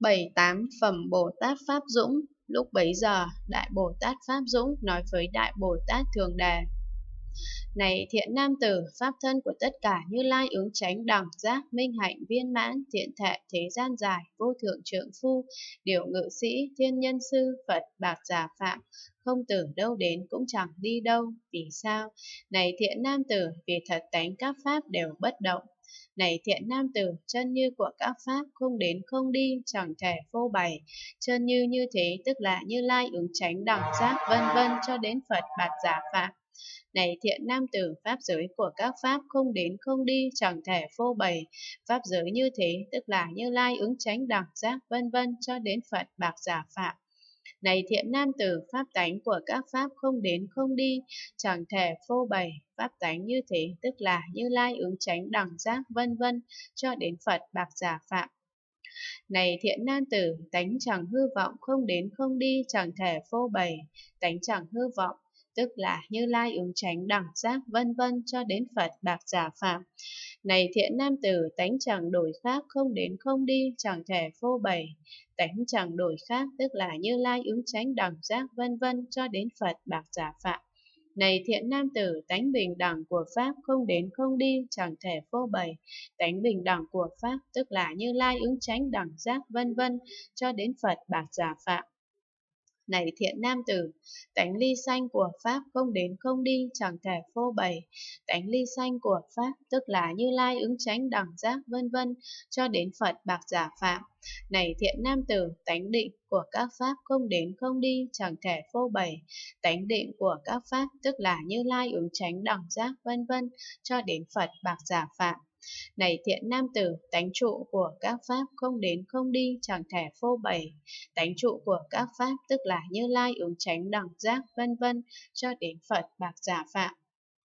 Bảy tám phẩm Bồ Tát Pháp Dũng. Lúc bấy giờ, Đại Bồ Tát Pháp Dũng nói với Đại Bồ Tát Thường Đề: Này thiện nam tử, pháp thân của tất cả Như Lai ứng chánh đẳng giác minh hạnh viên mãn thiện thệ thế gian dài vô thượng trượng phu điều ngự sĩ thiên nhân sư Phật bạc giả phạm không từ đâu đến cũng chẳng đi đâu. Vì sao? Này thiện nam tử, vì thật tánh các pháp đều bất động. Này thiện nam tử, chân như của các pháp không đến không đi, chẳng thể phô bày. Chân như như thế tức là Như Lai ứng chánh đẳng giác vân vân cho đến Phật bạc giả phạm. Này thiện nam tử, pháp giới của các pháp không đến không đi, chẳng thể phô bày. Pháp giới như thế tức là Như Lai ứng chánh đẳng giác vân vân cho đến Phật bạc giả phạm. Này thiện nam tử, pháp tánh của các pháp không đến không đi, chẳng thể phô bày. Pháp tánh như thế tức là Như Lai ứng chánh đẳng giác vân vân cho đến Phật bạc giả phạm. Này thiện nam tử, tánh chẳng hư vọng không đến không đi, chẳng thể phô bày. Tánh chẳng hư vọng tức là Như Lai ứng chánh đẳng giác vân vân cho đến Phật bạc giả phạm. Này thiện nam tử, tánh chẳng đổi khác không đến không đi, chẳng thể phô bày. Tánh chẳng đổi khác tức là Như Lai ứng chánh đẳng giác vân vân cho đến Phật bạc giả phạm. Này thiện nam tử, tánh bình đẳng của pháp không đến không đi, chẳng thể phô bày. Tánh bình đẳng của pháp tức là Như Lai ứng chánh đẳng giác vân vân cho đến Phật bạc giả phạm. Này thiện nam tử, tánh ly sanh của pháp không đến không đi, chẳng thể phô bày. Tánh ly sanh của pháp tức là Như Lai ứng chánh đẳng giác vân vân cho đến Phật bạc giả phạm. Này thiện nam tử, tánh định của các pháp không đến không đi, chẳng thể phô bày. Tánh định của các pháp tức là Như Lai ứng chánh đẳng giác vân vân cho đến Phật bạc giả phạm. Này thiện nam tử, tánh trụ của các pháp không đến không đi, chẳng thể phô bày. Tánh trụ của các pháp tức là Như Lai ứng chánh đẳng giác vân vân cho đến Phật bạc giả phạm.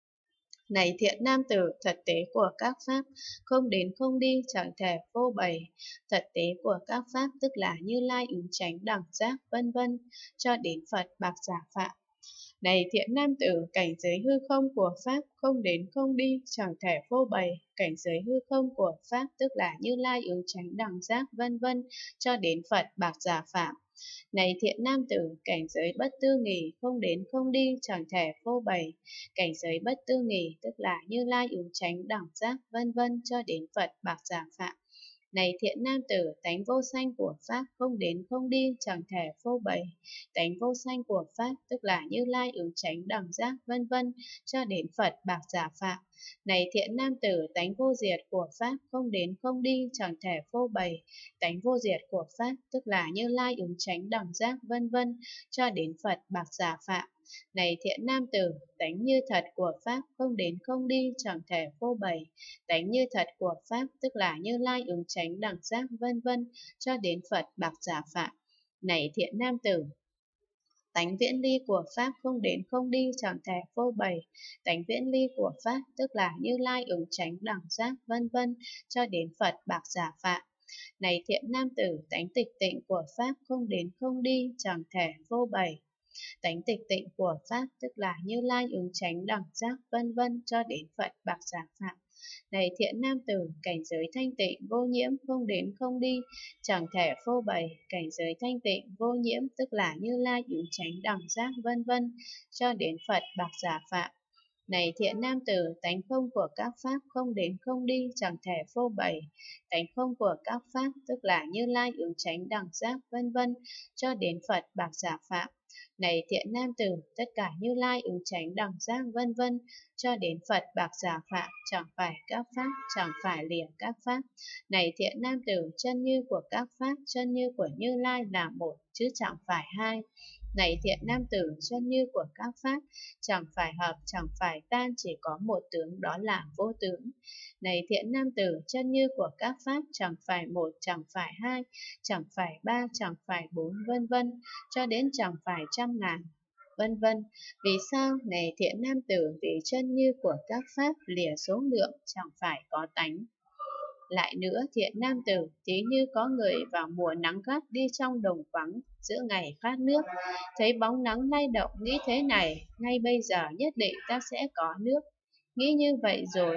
Này thiện nam tử, thật tế của các pháp không đến không đi, chẳng thể phô bày. Thật tế của các pháp tức là Như Lai ứng chánh đẳng giác vân vân cho đến Phật bạc giả phạm. Này thiện nam tử, cảnh giới hư không của pháp không đến không đi, chẳng thể phô bày. Cảnh giới hư không của pháp tức là Như Lai ứng chánh đẳng giác vân vân cho đến Phật bạc giả phạm. Này thiện nam tử, cảnh giới bất tư nghì không đến không đi, chẳng thể phô bày. Cảnh giới bất tư nghì tức là Như Lai ứng chánh đẳng giác vân vân cho đến Phật bạc giả phạm. Này thiện nam tử, tánh vô sanh của pháp không đến không đi, chẳng thể phô bày. Tánh vô sanh của pháp tức là Như Lai ứng chánh đẳng giác vân vân cho đến Phật bạc giả phạm. Này thiện nam tử, tánh vô diệt của pháp không đến không đi, chẳng thể phô bày. Tánh vô diệt của pháp tức là Như Lai ứng chánh đẳng giác vân vân cho đến Phật bạc giả phạm. Này thiện nam tử, tánh như thật của pháp không đến không đi, chẳng thể phô bày. Tánh như thật của pháp tức là Như Lai ứng chánh đẳng giác vân vân cho đến Phật bạc giả phạm. Này thiện nam tử, tánh viễn ly của pháp không đến không đi, chẳng thể phô bày. Tánh viễn ly của pháp tức là Như Lai ứng chánh đẳng giác vân vân cho đến Phật bạc giả phạm. Này thiện nam tử, tánh tịch tịnh của pháp không đến không đi, chẳng thể vô bày. Tánh tịch tịnh của pháp tức là Như Lai ứng chánh đẳng giác vân vân cho đến Phật bạc giả phạm. Này thiện nam tử, cảnh giới thanh tịnh vô nhiễm không đến không đi, chẳng thể phô bày. Cảnh giới thanh tịnh vô nhiễm tức là Như Lai ứng chánh đẳng giác vân vân cho đến Phật bạc giả phạm. Này thiện nam tử, tánh không của các pháp không đến không đi, chẳng thể phô bày. Tánh không của các pháp tức là Như Lai ứng chánh đẳng giác vân vân cho đến Phật bạc giả phạm. Này thiện nam tử, tất cả Như Lai ứng chánh đẳng giác vân vân cho đến Phật bạc giả phạm, chẳng phải các pháp, chẳng phải lìa các pháp. Này thiện nam tử, chân như của các pháp, chân như của Như Lai là một, chứ chẳng phải hai. Này thiện nam tử, chân như của các pháp, chẳng phải hợp, chẳng phải tan, chỉ có một tướng, đó là vô tướng. Này thiện nam tử, chân như của các pháp, chẳng phải một, chẳng phải hai, chẳng phải ba, chẳng phải bốn, vân vân, cho đến chẳng phải trăm ngàn, vân vân. Vì sao? Này thiện nam tử, vì chân như của các pháp lìa số lượng, chẳng phải có tánh. Lại nữa, thiện nam tử, tí như có người vào mùa nắng gắt đi trong đồng vắng, giữa ngày khát nước, thấy bóng nắng lay động, nghĩ thế này, ngay bây giờ nhất định ta sẽ có nước. Nghĩ như vậy rồi,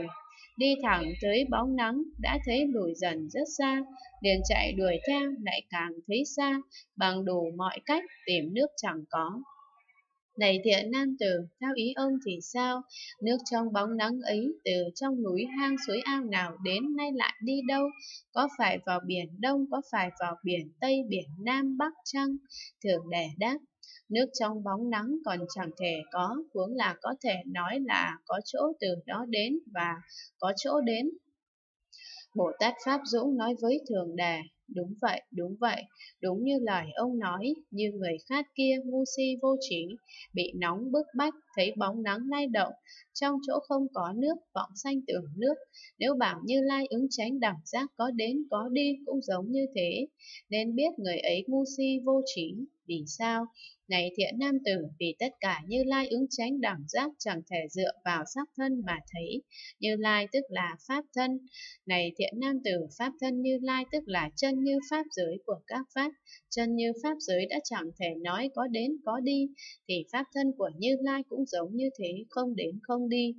đi thẳng tới bóng nắng, đã thấy lùi dần rất xa, liền chạy đuổi theo, lại càng thấy xa, bằng đủ mọi cách tìm nước chẳng có. Này thiện nam tử, theo ý ông thì sao? Nước trong bóng nắng ấy, từ trong núi hang suối ao nào đến nay lại đi đâu? Có phải vào biển Đông, có phải vào biển Tây, biển Nam, Bắc chăng? Thượng đế đáp, nước trong bóng nắng còn chẳng thể có, huống là có thể nói là có chỗ từ đó đến và có chỗ đến. Bồ Tát Pháp Dũng nói với Thượng Đà, đúng vậy, đúng như lời ông nói, như người khác kia ngu si vô trí, bị nóng bức bách, thấy bóng nắng lay động, trong chỗ không có nước, vọng sanh tưởng nước, nếu bảo Như Lai ứng chánh đẳng giác có đến có đi cũng giống như thế, nên biết người ấy ngu si vô trí, vì sao? Này thiện nam tử, vì tất cả Như Lai ứng chánh đẳng giác chẳng thể dựa vào sắc thân mà thấy, Như Lai tức là Pháp thân. Này thiện nam tử, Pháp thân Như Lai tức là chân như Pháp giới của các Pháp. Chân như Pháp giới đã chẳng thể nói có đến có đi, thì Pháp thân của Như Lai cũng giống như thế, không đến không đi.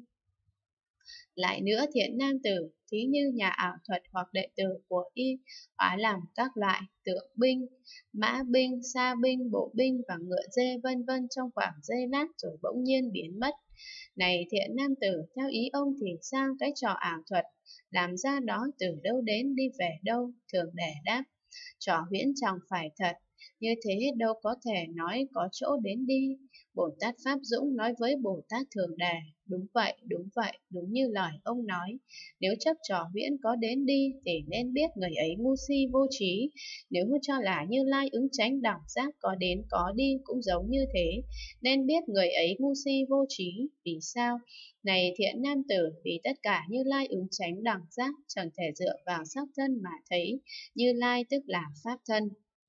Lại nữa thiện nam tử, thí như nhà ảo thuật hoặc đệ tử của y, hóa làm các loại tượng binh, mã binh, sa binh, bộ binh và ngựa dê vân vân trong khoảng giây lát rồi bỗng nhiên biến mất. Này thiện nam tử, theo ý ông thì sao cái trò ảo thuật, làm ra đó từ đâu đến đi về đâu? Thượng đế đáp, trò huyễn chẳng phải thật, như thế đâu có thể nói có chỗ đến đi. Bồ Tát Pháp Dũng nói với Bồ Tát Thường Đề, đúng vậy, đúng như lời ông nói. Nếu chấp trò huyễn có đến đi thì nên biết người ấy ngu si vô trí. Nếu cho là Như Lai ứng chánh đẳng giác có đến có đi cũng giống như thế, nên biết người ấy ngu si vô trí. Vì sao? Này thiện nam tử, vì tất cả Như Lai ứng chánh đẳng giác chẳng thể dựa vào sắc thân mà thấy, Như Lai tức là Pháp thân.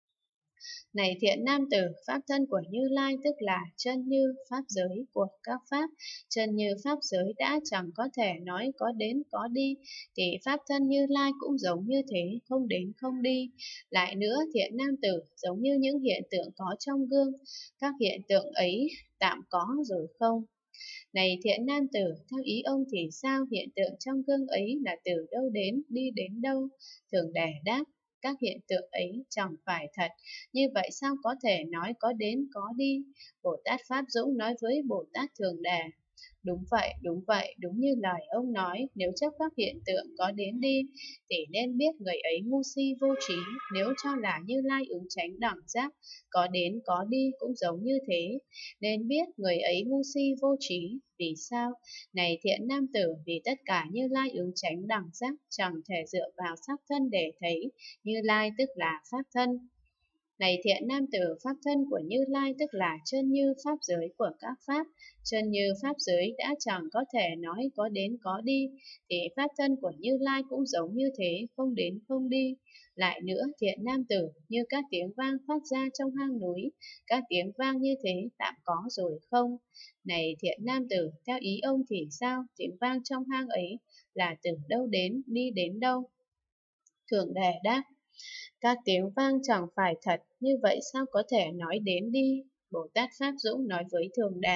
Này thiện nam tử, Pháp thân của Như Lai tức là chân như Pháp giới của các Pháp. Chân như Pháp giới đã chẳng có thể nói có đến có đi, thì Pháp thân Như Lai cũng giống như thế, không đến không đi. Lại nữa, thiện nam tử, giống như những hiện tượng có trong gương, các hiện tượng ấy tạm có rồi không. Này thiện nam tử, theo ý ông thì sao hiện tượng trong gương ấy là từ đâu đến, đi đến đâu? Thượng đế đáp, các hiện tượng ấy chẳng phải thật, như vậy sao có thể nói có đến có đi? Bồ Tát Pháp Dũng nói với Bồ Tát Thường Đà, đúng vậy, đúng như lời ông nói, nếu chấp các hiện tượng có đến đi, thì nên biết người ấy ngu si vô trí, nếu cho là Như Lai ứng chánh đẳng giác, có đến có đi cũng giống như thế, nên biết người ấy ngu si vô trí. Vì sao? Này thiện nam tử, vì tất cả Như Lai ứng chánh đẳng giác chẳng thể dựa vào sắc thân để thấy, Như Lai tức là Pháp thân. Này thiện nam tử, Pháp thân của Như Lai tức là chân như Pháp giới của các Pháp. Chân như Pháp giới đã chẳng có thể nói có đến có đi, thì Pháp thân của Như Lai cũng giống như thế, không đến không đi. Lại nữa, thiện nam tử, như các tiếng vang phát ra trong hang núi, các tiếng vang như thế tạm có rồi không? Này thiện nam tử, theo ý ông thì sao? Tiếng vang trong hang ấy là từ đâu đến, đi đến đâu? Thượng đế đáp, các tiếng vang chẳng phải thật, như vậy sao có thể nói đến đi? Bồ Tát Pháp Dũng nói với Thường Đà,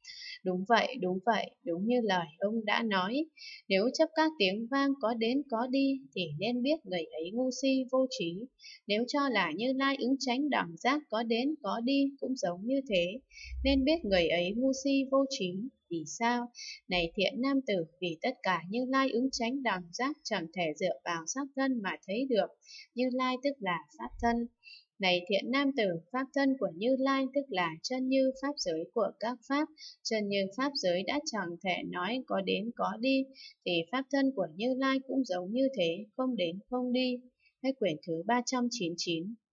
đúng như lời ông đã nói. Nếu chấp các tiếng vang có đến có đi, thì nên biết người ấy ngu si vô trí. Nếu cho là Như Lai ứng chánh đẳng giác có đến có đi cũng giống như thế, nên biết người ấy ngu si vô trí. Vì sao? Này thiện nam tử, vì tất cả Như Lai ứng chánh đẳng giác chẳng thể dựa vào sắc thân mà thấy được. Như Lai tức là Pháp thân. Này thiện nam tử, Pháp thân của Như Lai tức là chân như Pháp giới của các Pháp. Chân như Pháp giới đã chẳng thể nói có đến có đi, thì Pháp thân của Như Lai cũng giống như thế, không đến không đi. Hết quyển thứ 399.